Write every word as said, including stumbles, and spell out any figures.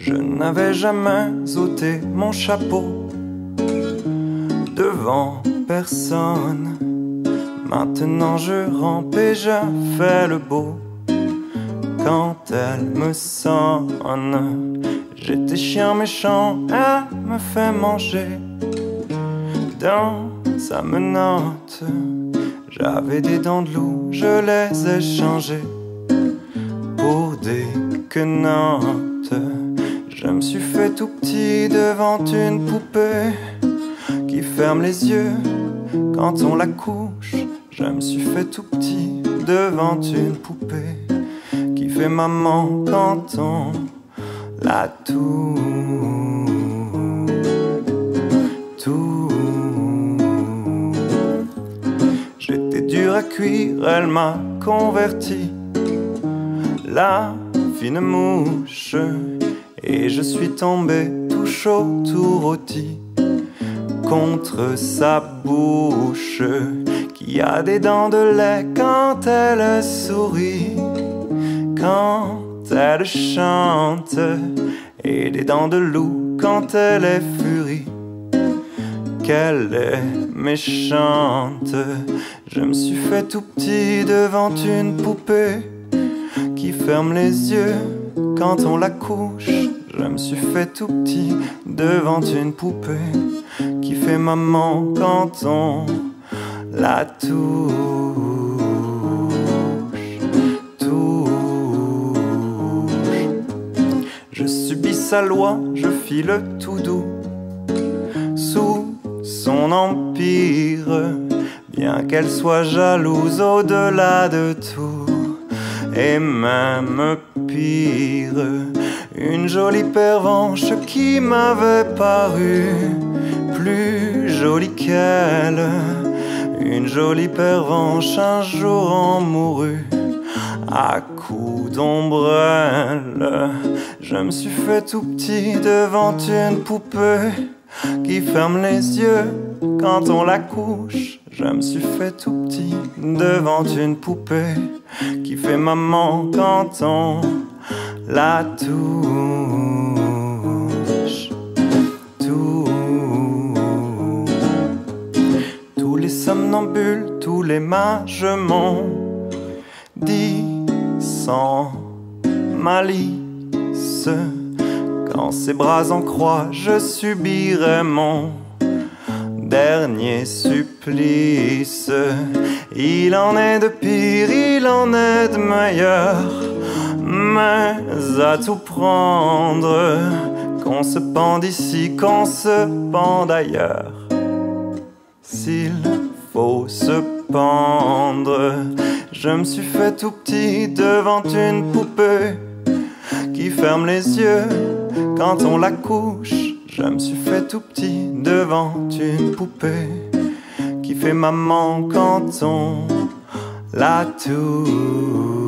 Je n'avais jamais ôté mon chapeau devant personne. Maintenant je rampe et je fais le beau. Quand elle me sonne, j'étais chien méchant, elle me fait manger dans sa menotte. J'avais des dents de loup, je les ai changées pour des quenottes. Je me suis fait tout petit devant une poupée qui ferme les yeux quand on la couche. Je me suis fait tout petit devant une poupée qui fait maman quand on la touche. Touche. J'étais dur à cuire, elle m'a converti, la fine mouche, et je suis tombé tout chaud, tout rôti contre sa bouche qui a des dents de lait quand elle sourit, quand elle chante, et des dents de loup quand elle est furie. Qu'elle est méchante. Je me suis fait tout petit devant une poupée qui ferme les yeux quand on la couche. Je me suis fait tout petit devant une poupée qui fait maman quand on la touche. Touche. Je subis sa loi, je file tout doux sous son empire, bien qu'elle soit jalouse au-delà de tout. Et même pire, une jolie pervenche qui m'avait paru plus jolie qu'elle. Une jolie pervenche un jour en mourut à coups d'ombrelle. Je me suis fait tout petit devant une poupée qui ferme les yeux quand on la couche. Je me suis fait tout petit devant une poupée qui fait maman quand on la touche. Touche. Tous les somnambules, tous les mages m'ont dit sans malice, quand ses bras en croix, je subirai mon dernier supplice. Il en est de pire, il en est de meilleur, mais à tout prendre, qu'on se pende ici, qu'on se pende ailleurs. S'il faut se pendre, je me suis fait tout petit devant une poupée qui ferme les yeux quand on la couche. Je me suis fait tout petit devant une poupée qui fait maman quand on la touche.